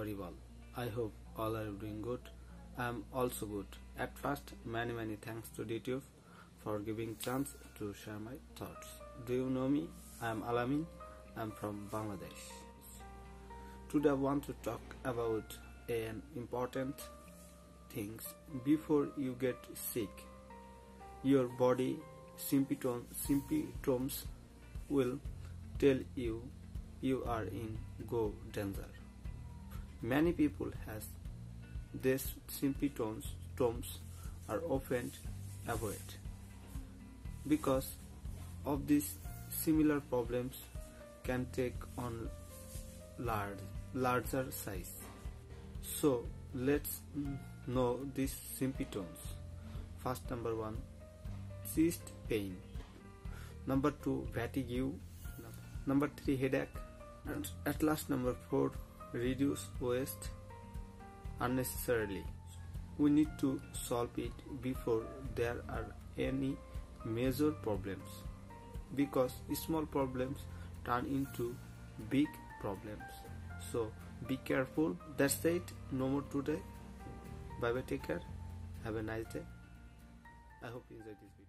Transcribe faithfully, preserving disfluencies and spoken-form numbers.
audible. I hope all are doing good. I am also good. At first, many many thanks to YouTube for giving chance to share my thoughts. Do you know me? I am Alamin. I am from Bangladesh. Today I want to talk about an important things before you get sick. Your body symptom, symptoms will tell you you are in go danger. Many people has these symptoms are often avoided because of these similar problems can take on large larger size. So let's know these symptoms. First, number one, chest pain. Number two, fatigue. Number three, headache. And at last, number four, reduce waist unnecessarily. We need to solve it before there are any major problems, because small problems turn into big problems. So be careful. That's it. No more today. Bye bye. Take care. Have a nice day. I hope you enjoyed this video.